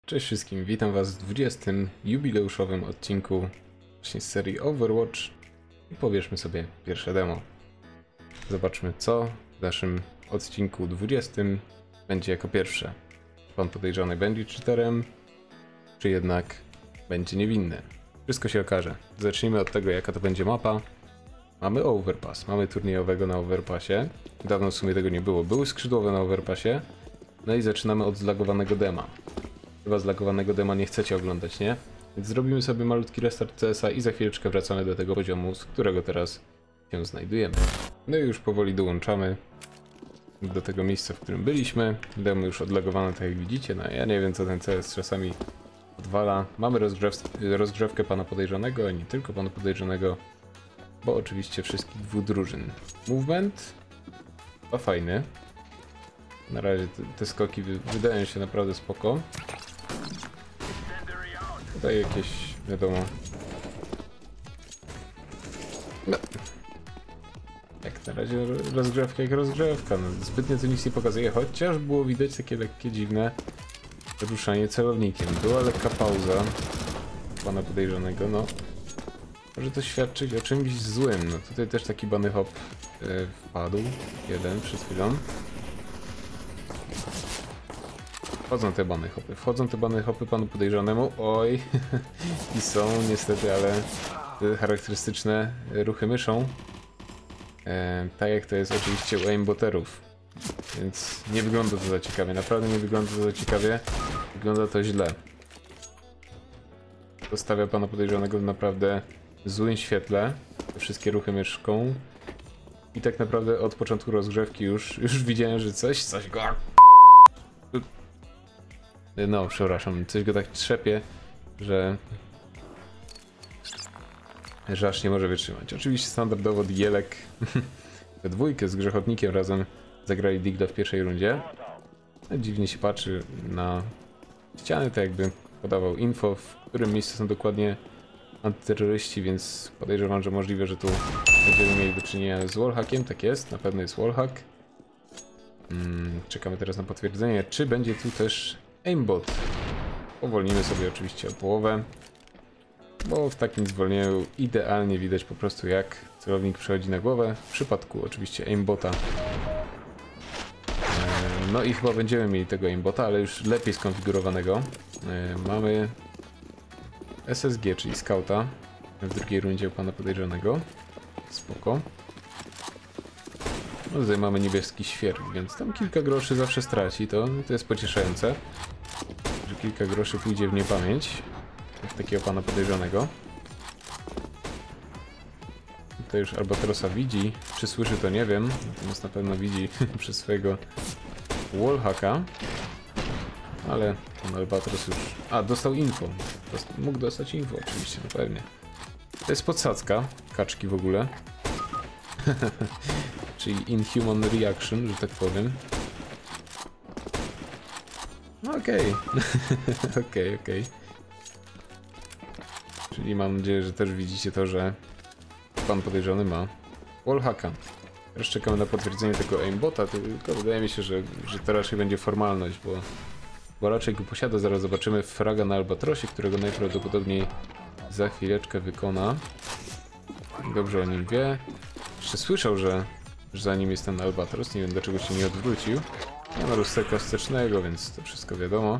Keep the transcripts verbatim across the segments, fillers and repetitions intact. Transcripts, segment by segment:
Cześć wszystkim, witam was w dwudziestym jubileuszowym odcinku właśnie z serii Overwatch i pobierzmy sobie pierwsze demo. Zobaczmy, co w naszym odcinku dwudziestym będzie jako pierwsze. Czy pan podejrzany będzie cheaterem, czy jednak będzie niewinny. Wszystko się okaże. Zacznijmy od tego, jaka to będzie mapa. Mamy Overpass, mamy turniejowego na Overpassie. Dawno w sumie tego nie było. Były skrzydłowe na Overpassie. No i zaczynamy od zlagowanego dema. Chyba zlagowanego dema nie chcecie oglądać, nie? Więc zrobimy sobie malutki restart C S a i za chwileczkę wracamy do tego poziomu, z którego teraz się znajdujemy. No i już powoli dołączamy do tego miejsca, w którym byliśmy. Demo już odlagowane, tak jak widzicie. No ja nie wiem, co ten C S czasami odwala. Mamy rozgrzew rozgrzewkę pana podejrzanego, a nie tylko pana podejrzanego, bo oczywiście wszystkich dwóch drużyn. Movement chyba fajny. Na razie te, te skoki wy, wydają się naprawdę spoko. Tutaj jakieś, wiadomo... No. Jak na razie rozgrzewka jak rozgrzewka. No, zbytnio to nic nie pokazuje, chociaż było widać takie lekkie, dziwne ruszanie celownikiem. Była lekka pauza pana podejrzanego, no. Może to świadczyć o czymś złym. No tutaj też taki bunny hop yy, wpadł. Jeden przed chwilą. Wchodzą te bany hopy, wchodzą te bany hopy panu podejrzanemu, oj, i są niestety, ale te charakterystyczne ruchy myszą, e, tak jak to jest oczywiście u aimboterów, więc nie wygląda to za ciekawie, naprawdę nie wygląda to za ciekawie, wygląda to źle. To stawia pana podejrzanego w naprawdę złym świetle, te wszystkie ruchy myszką i tak naprawdę od początku rozgrzewki już, już widziałem, że coś, coś go... No, przepraszam, coś go tak trzepie, że... że aż nie może wytrzymać. Oczywiście standardowo Dielek we dwójkę z Grzechotnikiem razem zagrali Digla w pierwszej rundzie. Dziwnie się patrzy na ściany, tak jakby podawał info, w którym miejscu są dokładnie antyterroryści, więc podejrzewam, że możliwe, że tu będziemy mieli do czynienia z wallhackiem. Tak jest, na pewno jest wallhack. Hmm, czekamy teraz na potwierdzenie, czy będzie tu też aimbot. Powolnimy sobie oczywiście o połowę, bo w takim zwolnieniu idealnie widać po prostu, jak celownik przechodzi na głowę, w przypadku oczywiście aimbota. No i chyba będziemy mieli tego aimbota, ale już lepiej skonfigurowanego. Mamy S S G, czyli scouta w drugiej rundzie u pana podejrzanego. Spoko. No tutaj mamy niebieski świerk, więc tam kilka groszy zawsze straci, to, to jest pocieszające, że kilka groszy pójdzie w niepamięć od takiego pana podejrzanego. Tutaj już Albatrosa widzi, czy słyszy to nie wiem, natomiast na pewno widzi przez swojego wallhacka, ale pan Albatros już... A, dostał info, Dost... mógł dostać info oczywiście, no pewnie. To jest podsadzka, kaczki w ogóle. Czyli inhuman reaction, że tak powiem. No okej. Okej, okej. Czyli mam nadzieję, że też widzicie to, że pan podejrzany ma wallhacka. Teraz czekamy na potwierdzenie tego aimbota, tylko wydaje mi się, że, że to raczej będzie formalność, bo, bo raczej go posiada. Zaraz zobaczymy fraga na Albatrosie, którego najprawdopodobniej za chwileczkę wykona. Dobrze o nim wie. Jeszcze słyszał, że że za nim jest ten Albatros, nie wiem dlaczego się nie odwrócił. Nie ma lusterka wstecznego, więc to wszystko wiadomo.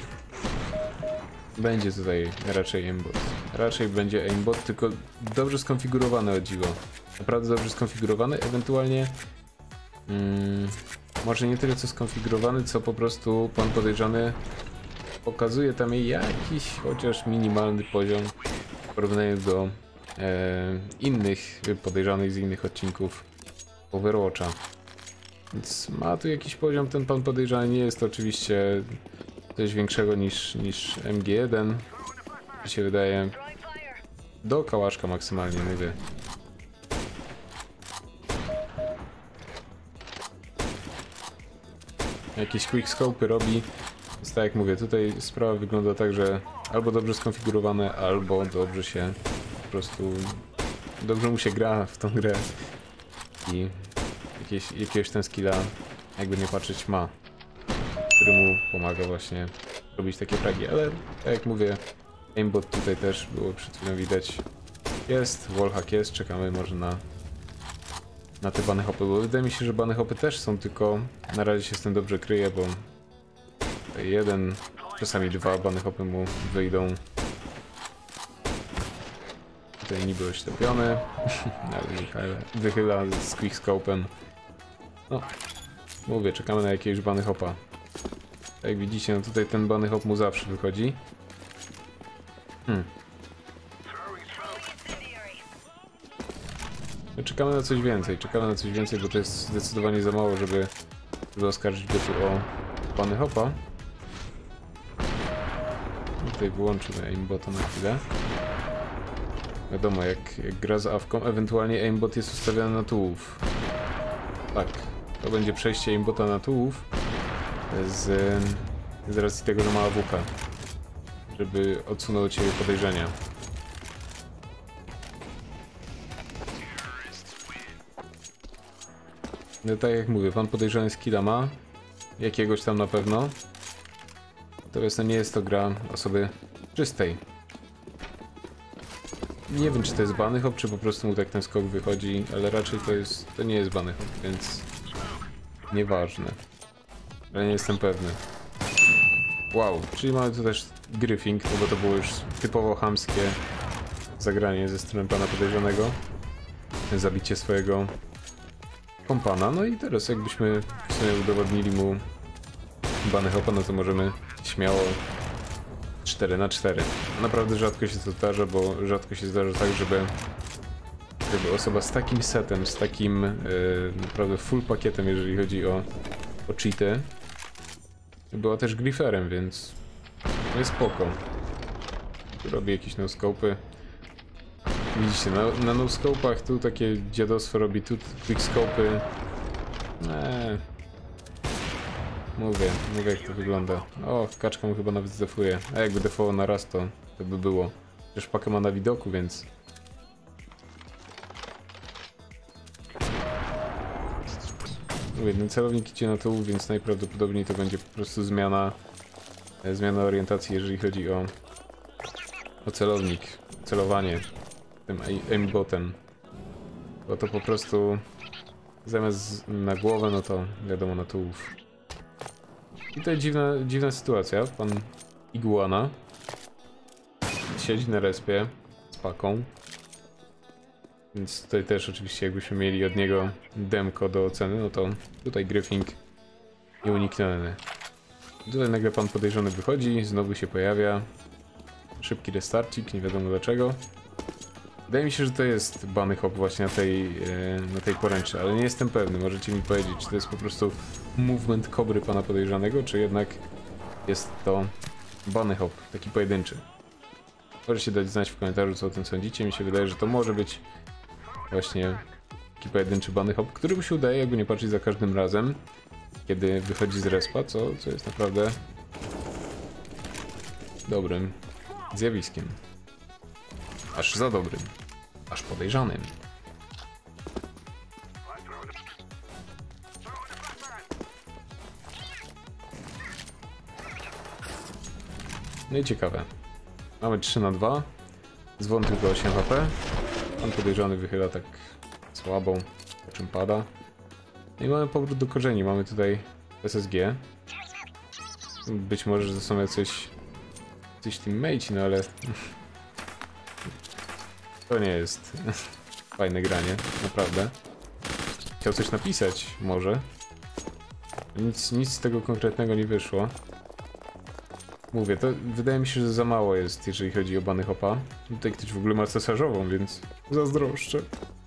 Będzie tutaj raczej aimbot. Raczej będzie aimbot, tylko dobrze skonfigurowany, o dziwo. Naprawdę dobrze skonfigurowany, ewentualnie... Hmm, może nie tyle co skonfigurowany, co po prostu pan podejrzany pokazuje tam jakiś chociaż minimalny poziom w porównaniu do e, innych podejrzanych z innych odcinków Overwatcha. Więc ma tu jakiś poziom ten pan podejrzany, nie jest to oczywiście coś większego niż, niż M G jeden, mi się wydaje. Do kałaszka maksymalnie, mówię. Jakieś quickscope'y robi, więc tak jak mówię, tutaj sprawa wygląda tak, że albo dobrze skonfigurowane, albo dobrze się po prostu, dobrze mu się gra w tą grę i jakieś, jakiegoś ten skilla, jakby nie patrzeć, ma, który mu pomaga właśnie robić takie fragi, ale tak jak mówię, aimbot tutaj też było przed chwilą widać. Jest, wallhack jest, czekamy może na, na te bany hopy, bo wydaje mi się, że bany hopy też są, tylko na razie się z tym dobrze kryje, bo jeden, czasami dwa bany hopy mu wyjdą. Tutaj niby oślepiony, ale wychyla z quickscope'em. No, mówię, czekamy na jakiegoś bany hopa. Jak widzicie, no tutaj ten bany hop mu zawsze wychodzi. Hmm. No, czekamy na coś więcej, czekamy na coś więcej, bo to jest zdecydowanie za mało, żeby, żeby oskarżyć go tu o bany hopa. Tutaj wyłączymy aimbota na chwilę. Wiadomo, jak, jak gra z awką, ewentualnie aimbot jest ustawiony na tułów. Tak, to będzie przejście aimbota na tułów z, z racji tego, że ma A W K, żeby odsunął od ciebie podejrzenia. No tak jak mówię, pan podejrzany skilla ma, jakiegoś tam na pewno. Natomiast no nie jest to gra osoby czystej. Nie wiem, czy to jest bany hop, czy po prostu mu tak ten skok wychodzi, ale raczej to jest, to nie jest bany hop, więc nieważne. Ale nie jestem pewny. Wow, czyli mamy tu też griffing, no bo to było już typowo chamskie zagranie ze strony pana podejrzanego. Zabicie swojego kompana. No i teraz jakbyśmy w sumie udowodnili mu bany hopa, no to możemy śmiało cztery na cztery. Naprawdę rzadko się to zdarza, bo rzadko się zdarza tak, żeby, żeby osoba z takim setem, z takim yy, naprawdę full pakietem, jeżeli chodzi o, o cheaty, była też grifferem, więc jest spoko. Tu robi jakieś no-scopy. Widzicie, na, na no-scopach tu takie dziadostwo robi, tu quickscopy. Eee. Mówię, mówię jak to wygląda. O, kaczka mu chyba nawet zdefuje. A jakby defował na raz, to, to by było. Też pakę ma na widoku, więc... Mówię, ten celownik idzie na tył, więc najprawdopodobniej to będzie po prostu zmiana... Zmiana orientacji, jeżeli chodzi o... O celownik. Celowanie. Tym aimbotem. Bo to po prostu... Zamiast na głowę, no to wiadomo, na tułów. I to jest dziwna, dziwna sytuacja. Pan Iguana siedzi na respie z paką. Więc tutaj też oczywiście jakbyśmy mieli od niego demko do oceny, no to tutaj griffing nieunikniony. Tutaj nagle pan podejrzany wychodzi, znowu się pojawia. Szybki restarcik, nie wiadomo dlaczego. Wydaje mi się, że to jest bany hop właśnie na tej, na tej poręczy, ale nie jestem pewny. Możecie mi powiedzieć, czy to jest po prostu movement kobry pana podejrzanego, czy jednak jest to bany hop, taki pojedynczy. Możecie dać znać w komentarzu, co o tym sądzicie. Mi się wydaje, że to może być właśnie taki pojedynczy bany hop, który mu się udaje, jakby nie patrzeć, za każdym razem, kiedy wychodzi z respa, co, co jest naprawdę dobrym zjawiskiem. Aż za dobrym. Aż podejrzanym. No i ciekawe. Mamy trzy na dwa. Zwon tylko osiem H P. Pan podejrzany wychyla tak słabo, po czym pada. No i mamy powrót do korzeni. Mamy tutaj S S G. Być może, że to są jacyś... Coś teammate'i, no ale... To nie jest fajne granie, naprawdę. Chciał coś napisać, może. Nic, nic z tego konkretnego nie wyszło. Mówię, to wydaje mi się, że za mało jest, jeżeli chodzi o bany hopa. Tutaj ktoś w ogóle ma cesarzową, więc zazdroszczę.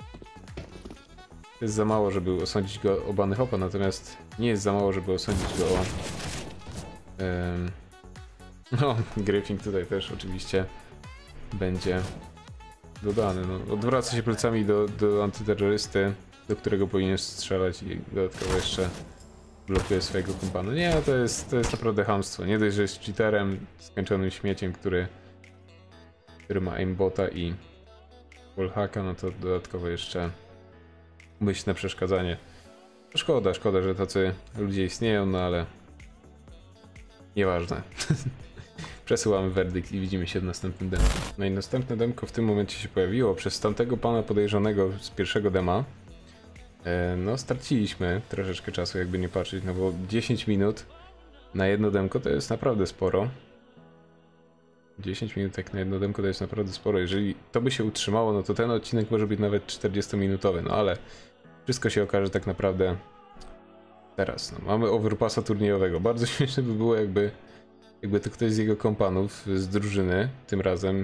Jest za mało, żeby osądzić go o bany hopa, natomiast nie jest za mało, żeby osądzić go o... Um, no, griffing tutaj też oczywiście będzie dodany. No, odwraca się plecami do, do antyterrorysty, do którego powinien strzelać i dodatkowo jeszcze blokuje swojego kumpana. Nie, to jest, to jest naprawdę chamstwo. Nie dość, że jest cheaterem, skończonym śmieciem, który, który ma aimbota i wallhacka, no to dodatkowo jeszcze umyślne przeszkadzanie. Szkoda, szkoda, że tacy ludzie istnieją, no ale Nieważne. Przesyłamy werdykt i widzimy się w następnym demku. No i następne demko w tym momencie się pojawiło. Przez tamtego pana podejrzanego z pierwszego dema e, no straciliśmy troszeczkę czasu, jakby nie patrzeć, no bo dziesięć minut na jedno demko to jest naprawdę sporo. dziesięć minut jak na jedno demko to jest naprawdę sporo. Jeżeli to by się utrzymało, no to ten odcinek może być nawet czterdziestominutowy, no ale wszystko się okaże tak naprawdę teraz. No, mamy overpassa turniejowego. Bardzo śmieszne by było, jakby jakby to ktoś z jego kompanów z drużyny tym razem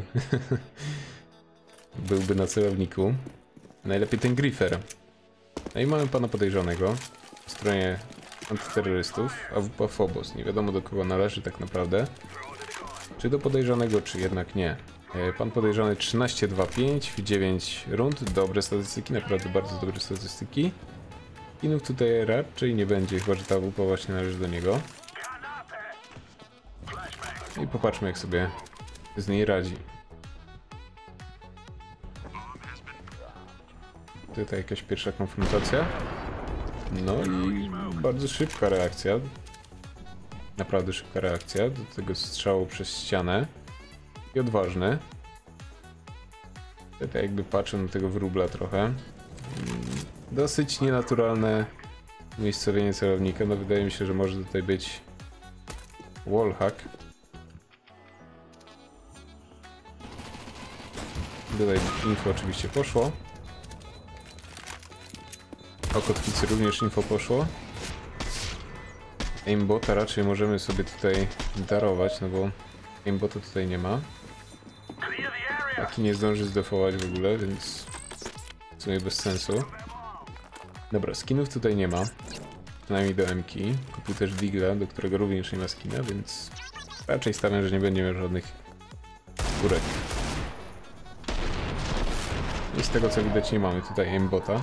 byłby na celowniku. Najlepiej ten Griffer. No i mamy pana podejrzanego po stronie antyterrorystów, A W P Phobos. Nie wiadomo do kogo należy tak naprawdę. Czy do podejrzanego, czy jednak nie. Pan podejrzany trzynaście dwa pięć w dziewięć rund. Dobre statystyki, naprawdę bardzo dobre statystyki. Inów tutaj raczej nie będzie, chyba że ta A W P właśnie należy do niego. I popatrzmy, jak sobie z niej radzi. Tutaj jakaś pierwsza konfrontacja. No i bardzo szybka reakcja. Naprawdę szybka reakcja do tego strzału przez ścianę. I odważny. Tutaj jakby patrzę na tego wróbla trochę. Dosyć nienaturalne umiejscowienie celownika. No wydaje mi się, że może tutaj być wallhack. Tutaj info oczywiście poszło. O kotwicy również info poszło. Aimbota raczej możemy sobie tutaj darować, no bo aimbota tutaj nie ma. Taki nie zdąży zdefować w ogóle, więc w sumie bez sensu. Dobra, skinów tutaj nie ma. Przynajmniej do M-ki. Kupił też Digla, do którego również nie ma skina, więc raczej stawiam, że nie będzie miał żadnych górek. I z tego co widać nie mamy tutaj aimbota.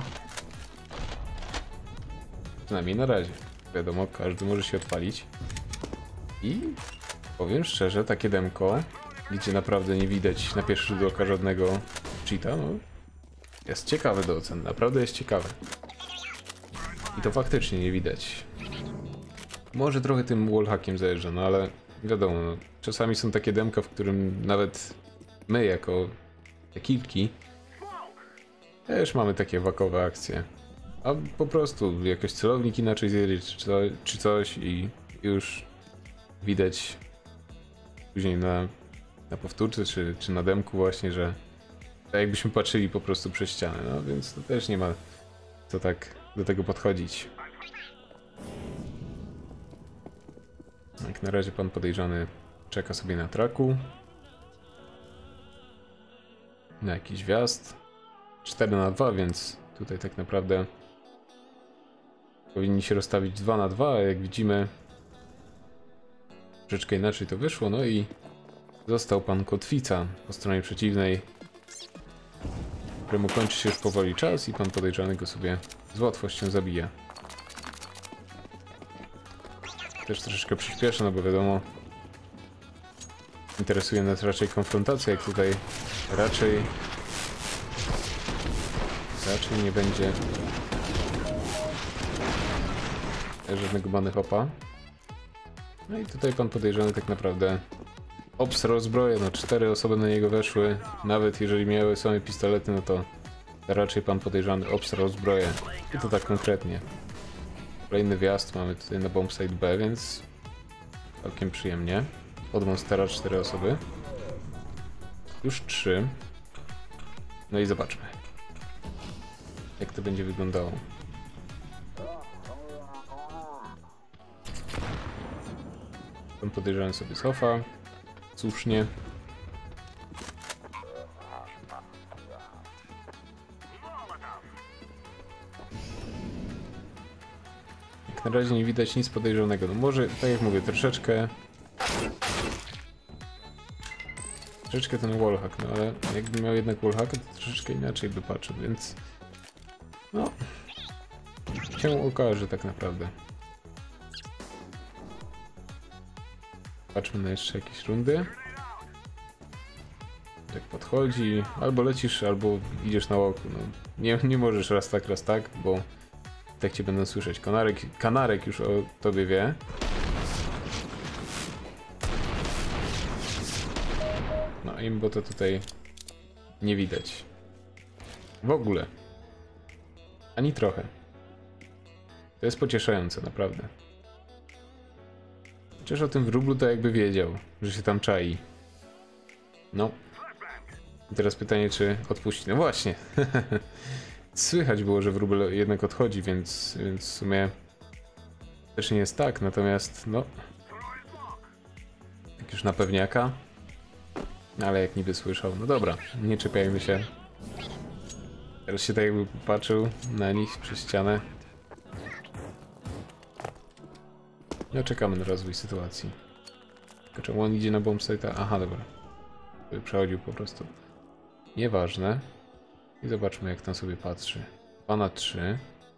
Przynajmniej na razie. Wiadomo, każdy może się odpalić. I powiem szczerze, takie demko, gdzie naprawdę nie widać na pierwszy rzut oka żadnego cheata, no jest ciekawe do ocen, naprawdę jest ciekawe. I to faktycznie nie widać. Może trochę tym wallhackiem zajeżdża, no ale wiadomo, no, czasami są takie demka, w którym nawet my jako kilki też mamy takie wakowe akcje. A po prostu jakoś celownik inaczej zjedzie czy, czy coś i już widać później na, na powtórce czy, czy na demku właśnie, że tak jakbyśmy patrzyli po prostu przez ścianę, no więc to też nie ma co tak do tego podchodzić. Jak na razie pan podejrzany czeka sobie na traku. Na jakiś wjazd. cztery na dwa, więc tutaj tak naprawdę powinni się rozstawić dwa na dwa, a jak widzimy troszeczkę inaczej to wyszło, no i został pan Kotwica po stronie przeciwnej, któremu kończy się już powoli czas i pan podejrzany go sobie z łatwością zabija. Też troszeczkę przyspieszę, no bo wiadomo, interesuje nas raczej konfrontacja, jak tutaj raczej raczej nie będzie żadnego bany hopa. No i tutaj pan podejrzany tak naprawdę obsrał zbroję, no cztery osoby na niego weszły, nawet jeżeli miały same pistolety, no to raczej pan podejrzany obsrał zbroję. I to tak konkretnie. Kolejny wjazd mamy tutaj na bombsite B, więc całkiem przyjemnie. Od Monstera cztery osoby. Już trzy. No i zobaczmy, jak to będzie wyglądało. Pan podejrzany sobie cofa. Słusznie. Jak na razie nie widać nic podejrzanego. No może, tak jak mówię, troszeczkę... Troszeczkę ten wallhack, no ale jakbym miał jednak wallhacka, to troszeczkę inaczej by patrzył, więc... No... się okaże tak naprawdę. Patrzmy na jeszcze jakieś rundy. Tak podchodzi, albo lecisz, albo idziesz na łoku. No, nie, nie możesz raz tak, raz tak, bo tak cię będą słyszeć. Kanarek, kanarek już o tobie wie. aimbota tutaj nie widać. W ogóle. Ani trochę. To jest pocieszające, naprawdę. Chociaż o tym wróblu to jakby wiedział, że się tam czai. No. I teraz pytanie, czy odpuści. No właśnie. Słychać było, że wróbel jednak odchodzi, więc, więc w sumie też nie jest tak, natomiast no... Jak już na pewniaka. Ale jak niby słyszał. No dobra, nie czepiajmy się. Teraz się tak jakby popatrzył na nich przez ścianę. No czekamy na rozwój sytuacji. Tylko czemu on idzie na bombsite'a? Aha, dobra. Przechodził po prostu. Nieważne. I zobaczmy, jak tam sobie patrzy. dwa na trzy.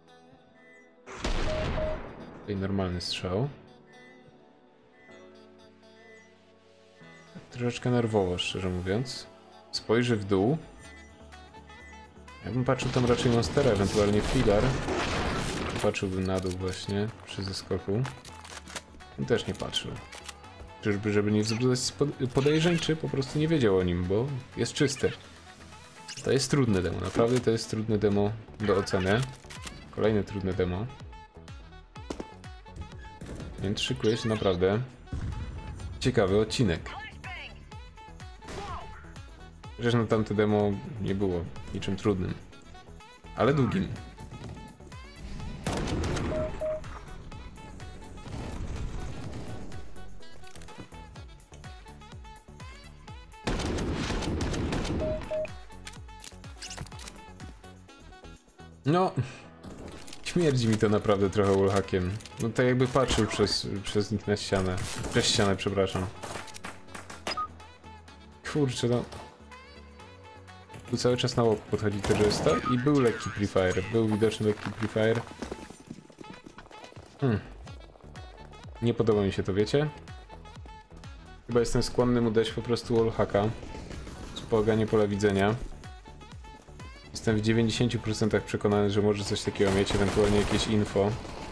Tutaj normalny strzał. Troszeczkę nerwowo, szczerze mówiąc. Spojrzy w dół. Ja bym patrzył tam raczej monstera, ewentualnie filar. Patrzyłbym na dół właśnie, przy zeskoku. On też nie patrzył. Czyżby, żeby nie wzbudzać podejrzeń, czy po prostu nie wiedział o nim, bo jest czysty. To jest trudne demo, naprawdę to jest trudne demo do oceny. Kolejne trudne demo. Więc szykuje się naprawdę ciekawy odcinek. Chociaż na tamte demo nie było niczym trudnym, ale długim. No, śmierdzi mi to naprawdę trochę wallhackiem. No tak jakby patrzył przez, przez nich na ścianę. Przez ścianę, przepraszam. Kurczę, no. Tu cały czas na łok podchodzi terrorysta i był lekki prefire. Był widoczny lekki prefire. Hmm. Nie podoba mi się to, wiecie? Chyba jestem skłonny mu dać po prostu wallhacka. Wspomaganie pola widzenia. Jestem w dziewięćdziesięciu procentach przekonany, że może coś takiego mieć, ewentualnie jakieś info.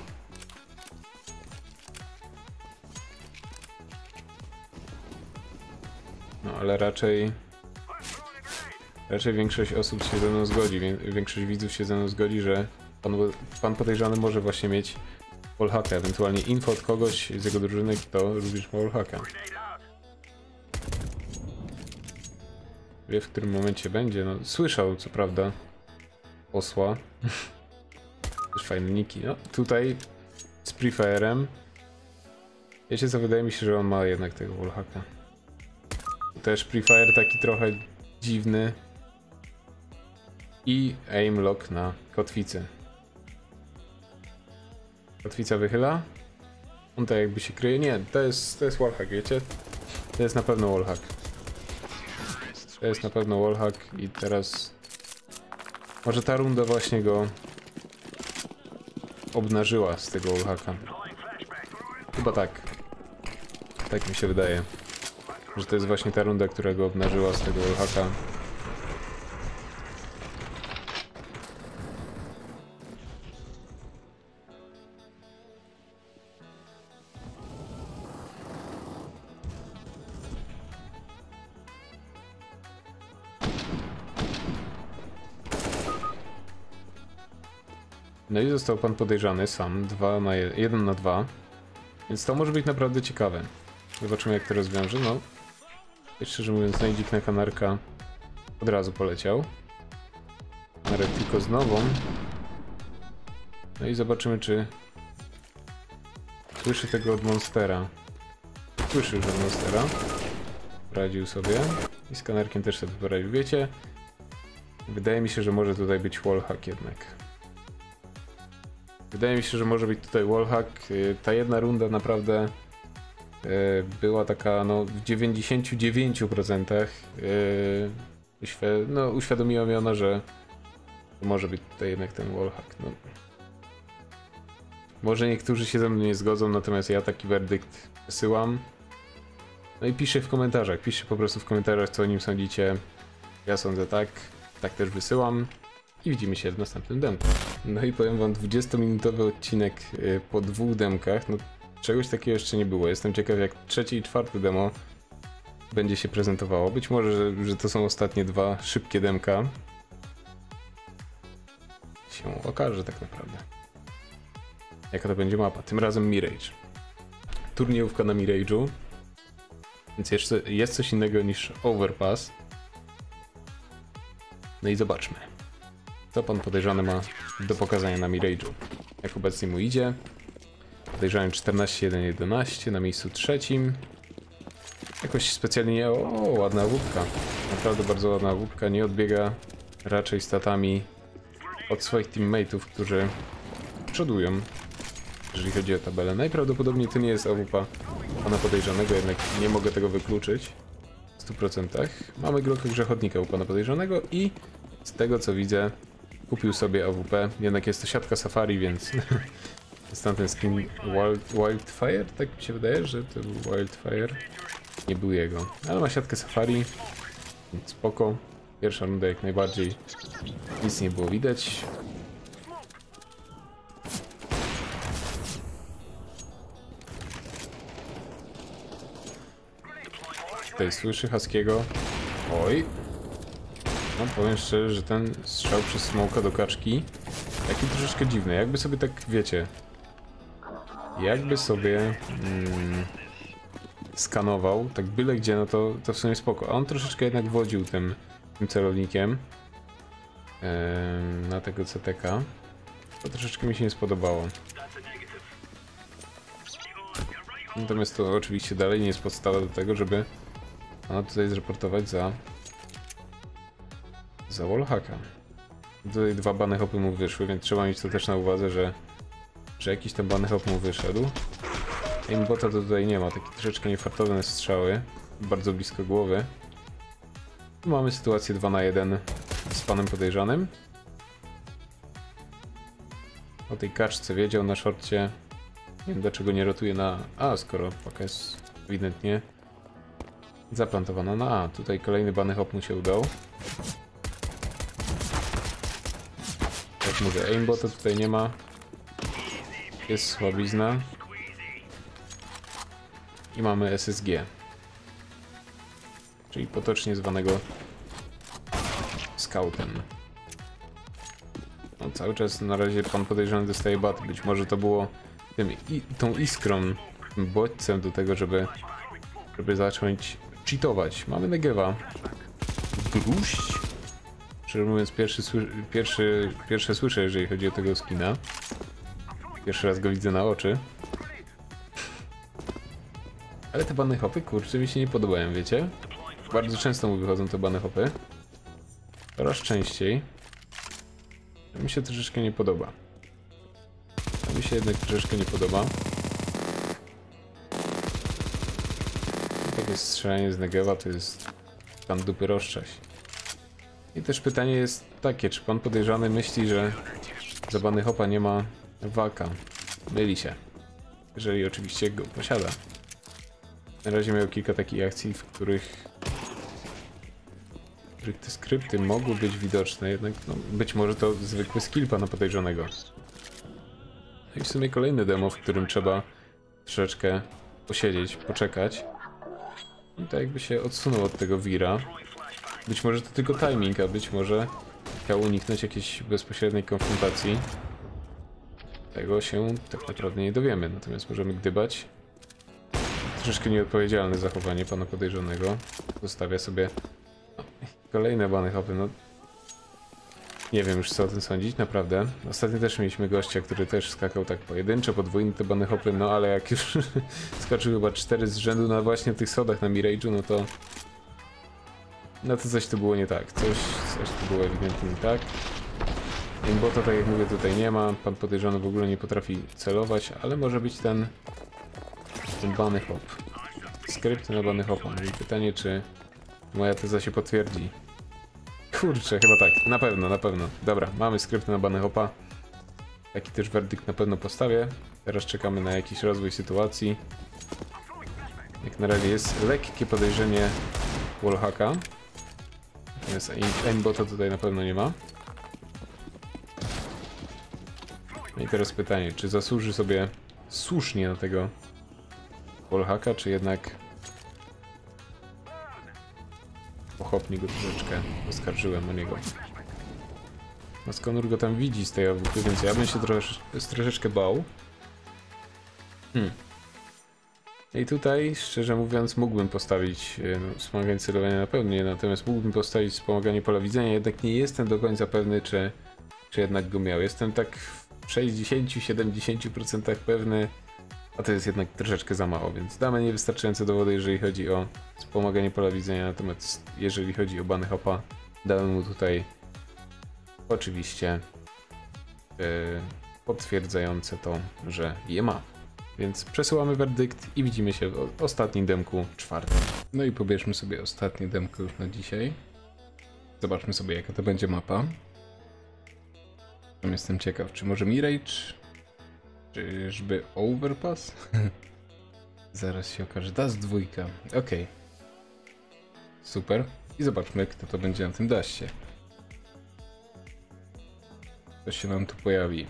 No ale raczej... Raczej większość osób się ze mną zgodzi, większość widzów się ze mną zgodzi, że pan, pan podejrzany może właśnie mieć wallhacka, ewentualnie info od kogoś z jego drużyny, kto również ma wallhacka. Wie, w którym momencie będzie, no słyszał co prawda posła. Też fajne niki, no tutaj z prefire'em. Wiecie co, wydaje mi się, że on ma jednak tego wallhacka. Też prefire taki trochę dziwny. I aim lock na kotwicę. Kotwica wychyla. On tak jakby się kryje. Nie, to jest, to jest wallhack, wiecie? To jest na pewno wallhack. To jest na pewno wallhack i teraz... Może ta runda właśnie go obnażyła z tego wallhacka. Chyba tak. Tak mi się wydaje. Że to jest właśnie ta runda, która go obnażyła z tego wallhacka. No i został pan podejrzany sam, dwa na jeden na dwa. Więc to może być naprawdę ciekawe. Zobaczymy, jak to rozwiąże. No, szczerze mówiąc, najdzik na kanarka od razu poleciał. Kanarek tylko z nową. No i zobaczymy, czy słyszy tego od monstera. Słyszy już od monstera. Poradził sobie. I z kanarkiem też sobie poradził. Wiecie, wydaje mi się, że może tutaj być wallhack jednak. Wydaje mi się, że może być tutaj wallhack. Ta jedna runda naprawdę była taka, no, w dziewięćdziesięciu dziewięciu procentach no, uświadomiła mi ona, że może być tutaj jednak ten wallhack. No. Może niektórzy się ze mną nie zgodzą, natomiast ja taki werdykt wysyłam. No i piszcie w komentarzach, piszcie po prostu w komentarzach, co o nim sądzicie. Ja sądzę tak, tak też wysyłam. I widzimy się w następnym demku. No i powiem wam, dwudziestominutowy odcinek po dwóch demkach. No, czegoś takiego jeszcze nie było. Jestem ciekaw, jak trzecie i czwarte demo będzie się prezentowało. Być może, że, że to są ostatnie dwa szybkie demka. Się okaże tak naprawdę. Jaka to będzie mapa? Tym razem Mirage. Turniejówka na Mirage'u. Więc jeszcze jest coś innego niż Overpass. No i zobaczmy, co pan podejrzany ma do pokazania na Mirage'u. Jak obecnie mu idzie. Podejrzany czternaście jeden jedenaście na miejscu trzecim. Jakoś specjalnie nie... O, ładna łupka. Naprawdę bardzo ładna łupka. Nie odbiega raczej statami od swoich teammateów, którzy przodują, jeżeli chodzi o tabelę. Najprawdopodobniej to nie jest A W P pana podejrzanego, jednak nie mogę tego wykluczyć w stu procentach. Mamy Glocka Grzechotnika u pana podejrzanego i z tego co widzę kupił sobie A W P. Jednak jest to siatka Safari, więc jest tam ten skin Wild, Wildfire, tak mi się wydaje, że to był Wildfire. Nie był jego, ale ma siatkę Safari, więc spoko. Pierwsza runda jak najbardziej, nic nie było widać. Tutaj słyszy Haskiego. Oj. No powiem szczerze, że ten strzał przez smoka do kaczki taki troszeczkę dziwny. Jakby sobie tak, wiecie, jakby sobie mm, skanował, tak byle gdzie, no to, to w sumie spoko. A on troszeczkę jednak wodził tym, tym celownikiem yy, na tego C T K. To troszeczkę mi się nie spodobało. Natomiast to oczywiście dalej nie jest podstawa do tego, żeby ona tutaj zreportować za za wallhacka. Tutaj dwa bany hopy mu wyszły, więc trzeba mieć to też na uwadze, że że jakiś ten bany hop mu wyszedł. Aimbota to tutaj nie ma, takie troszeczkę niefartowne strzały, bardzo blisko głowy. Tu mamy sytuację dwa na jeden z panem podejrzanym. O tej kaczce wiedział na szorcie. Nie wiem dlaczego nie rotuje na A, skoro paka jest ewidentnie zaplantowana na A. Tutaj kolejny bany hop mu się udał. Jak mówię, aimbota tutaj nie ma. Jest słabizna. I mamy S S G. Czyli potocznie zwanego scoutem. No, cały czas na razie pan podejrzany dostaje bat. Być może to było tym, i, tą iskrą, tym bodźcem do tego, żeby, żeby zacząć cheatować. Mamy Negewa. Gruść. Szczerze mówiąc, pierwszy, pierwszy, pierwsze słyszę, jeżeli chodzi o tego skina. Pierwszy raz go widzę na oczy. Ale te bany hopy, kurczę, mi się nie podobają, wiecie? Bardzo często mu wychodzą te bany hopy. Coraz częściej. To mi się troszeczkę nie podoba. To mi się jednak troszeczkę nie podoba. Takie strzelanie z Negewa to jest tam dupy rozczaś. I też pytanie jest takie, czy pan podejrzany myśli, że za bany hopa nie ma walka? Myli się. Jeżeli oczywiście go posiada. Na razie miał kilka takich akcji, w których, w których te skrypty mogły być widoczne, jednak no, być może to zwykły skill pana podejrzanego. No i w sumie kolejny demo, w którym trzeba troszeczkę posiedzieć, poczekać. I tak jakby się odsunął od tego Vira. Być może to tylko timing, a być może chciał uniknąć jakiejś bezpośredniej konfrontacji. Tego się tak naprawdę nie dowiemy, natomiast możemy gdybać. Troszeczkę nieodpowiedzialne zachowanie pana podejrzanego. Zostawia sobie no, kolejne bany hopy, no nie wiem już co o tym sądzić, naprawdę. Ostatnio też mieliśmy gościa, który też skakał tak pojedynczo, podwójnie te bany hopy, no ale jak już skoczył chyba cztery z rzędu na właśnie tych schodach na Mirage'u, no to no to coś tu było nie tak, coś, coś tu było ewidentnie nie tak. Aimbota, tak jak mówię, tutaj nie ma, pan podejrzany w ogóle nie potrafi celować, ale może być ten ten bany hop. Skrypt na bany hopa. No i pytanie, czy moja teza się potwierdzi. Kurczę, chyba tak. Na pewno, na pewno. Dobra, mamy skrypt na bany hopa. Taki też werdykt na pewno postawię. Teraz czekamy na jakiś rozwój sytuacji. Jak na razie jest lekkie podejrzenie wallhacka. Natomiast aimbota tutaj na pewno nie ma. No i teraz pytanie, czy zasłuży sobie słusznie na tego wallhacka, czy jednak pochopnie go troszeczkę oskarżyłem o niego. No Skonur go tam widzi z tej A W P, więc ja bym się trosz, troszeczkę bał. Hmm. I tutaj, szczerze mówiąc, mógłbym postawić no, wspomaganie celowania na pewno nie, natomiast mógłbym postawić wspomaganie pola widzenia, jednak nie jestem do końca pewny, czy, czy jednak go miał. Jestem tak w sześćdziesiąt do siedemdziesięciu procent pewny, a to jest jednak troszeczkę za mało, więc damy niewystarczające dowody, jeżeli chodzi o wspomaganie pola widzenia, natomiast jeżeli chodzi o bany hopa, dałem mu tutaj oczywiście yy, potwierdzające to, że je ma. Więc przesyłamy werdykt i widzimy się w ostatnim demku czwartym. No i pobierzmy sobie ostatnie demko już na dzisiaj. Zobaczmy sobie, jaka to będzie mapa. Tam jestem ciekaw, czy może Mirage? Czyżby Overpass? Zaraz się okaże. Dust dwójka. Ok. Super. I zobaczmy, kto to będzie na tym daście. Kto się nam tu pojawi.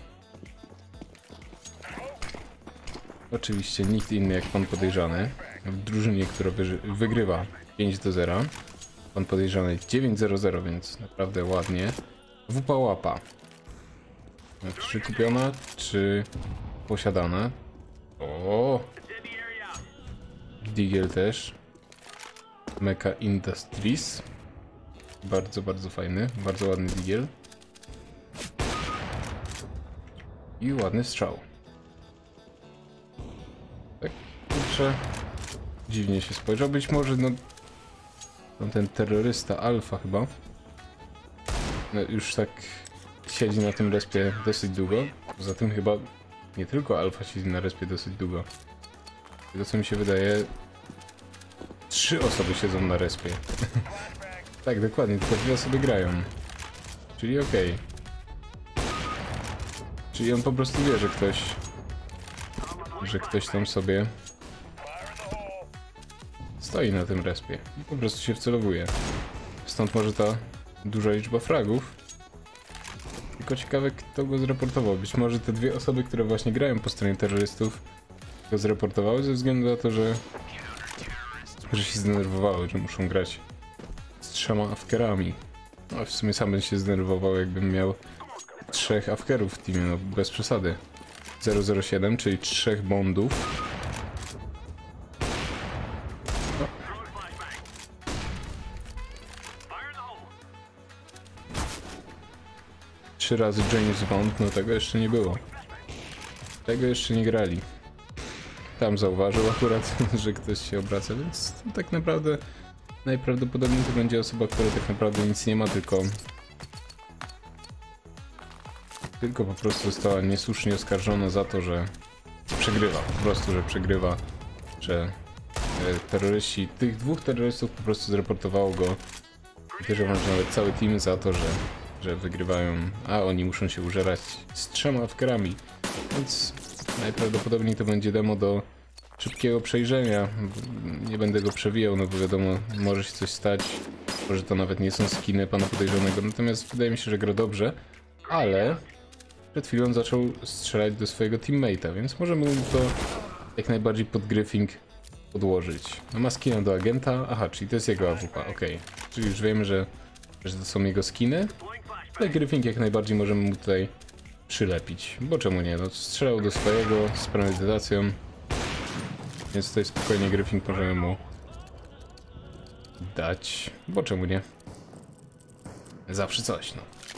Oczywiście nikt inny jak pan podejrzany. W drużynie, która wygrywa pięć do zera. Pan podejrzany dziewięć zero zero, więc naprawdę ładnie. W P łapa. Czy kupiona, czy posiadana? O! Digiel też. Mecha Industries. Bardzo, bardzo fajny. Bardzo ładny digiel. I ładny strzał. Tak, kurczę. Dziwnie się spojrzał. Być może, no... ten terrorysta Alfa chyba. No, już tak siedzi na tym respie dosyć długo. Poza tym chyba nie tylko Alfa siedzi na respie dosyć długo. Tego co mi się wydaje... Trzy osoby siedzą na respie. Tak, dokładnie, tylko dwie osoby grają. Czyli okej. Okay. Czyli on po prostu wie, że ktoś... że ktoś tam sobie... stoi na tym respie i po prostu się wcelowuje. Stąd może ta duża liczba fragów. Tylko ciekawe, kto go zreportował. Być może te dwie osoby, które właśnie grają po stronie terrorystów, go zreportowały ze względu na to, że że się zdenerwowały, że muszą grać z trzema awkerami. No w sumie sam bym się zdenerwował, jakbym miał trzech awkerów w teamie, no bez przesady. zero zero siedem, czyli trzech bondów. No. Trzy razy James Bond, no tego jeszcze nie było. Tego jeszcze nie grali. Tam zauważył akurat, że ktoś się obraca, więc tak naprawdę najprawdopodobniej to będzie osoba, która tak naprawdę nic nie ma, tylko tylko po prostu została niesłusznie oskarżona za to, że przegrywa, po prostu, że przegrywa, że terroryści, tych dwóch terrorystów po prostu zreportowało go i też nawet cały team za to, że, że wygrywają, a oni muszą się użerać z trzema awkerami, więc najprawdopodobniej to będzie demo do szybkiego przejrzenia. Nie będę go przewijał, no bo wiadomo, może się coś stać. Może to nawet nie są skiny pana podejrzanego. Natomiast wydaje mi się, że gra dobrze. Ale przed chwilą zaczął strzelać do swojego teammate'a, więc możemy mu to jak najbardziej pod griffing podłożyć. No ma skina do agenta. Aha, czyli to jest jego A W P, okej. Okay. Czyli już wiemy, że, że to są jego skiny. Ale griffing jak najbardziej możemy mu tutaj przylepić, bo czemu nie, no strzelał do swojego z premedytacją, więc tutaj spokojnie griffing możemy mu dać, bo czemu nie, zawsze coś, no.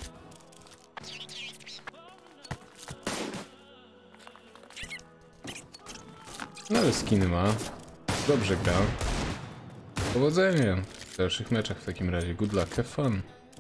No ale skiny ma, dobrze gra, powodzenia w dalszych meczach w takim razie, good luck, have fun.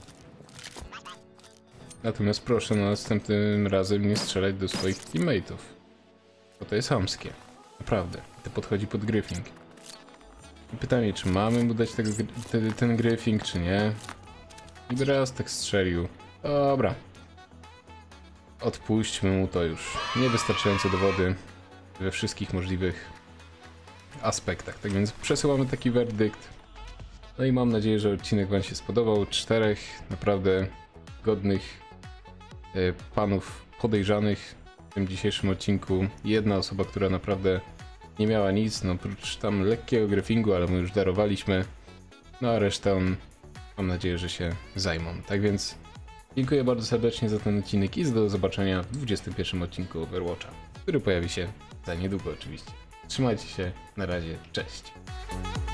Natomiast proszę na następnym razem nie strzelać do swoich teammateów. Bo to jest chamskie. Naprawdę. To podchodzi pod griffing. I pytanie, czy mamy mu dać tego, ten, ten griffing, czy nie? I raz tak strzelił. Dobra. Odpuśćmy mu to już. Niewystarczające dowody we wszystkich możliwych aspektach. Tak więc przesyłamy taki werdykt. No i mam nadzieję, że odcinek wam się spodobał. Czterech naprawdę godnych panów podejrzanych w tym dzisiejszym odcinku. Jedna osoba, która naprawdę nie miała nic, no oprócz tam lekkiego griffingu, ale my już darowaliśmy. No a resztę on mam nadzieję, że się zajmą. Tak więc dziękuję bardzo serdecznie za ten odcinek i do zobaczenia w dwudziestym pierwszym odcinku Overwatcha, który pojawi się za niedługo oczywiście. Trzymajcie się, na razie, cześć.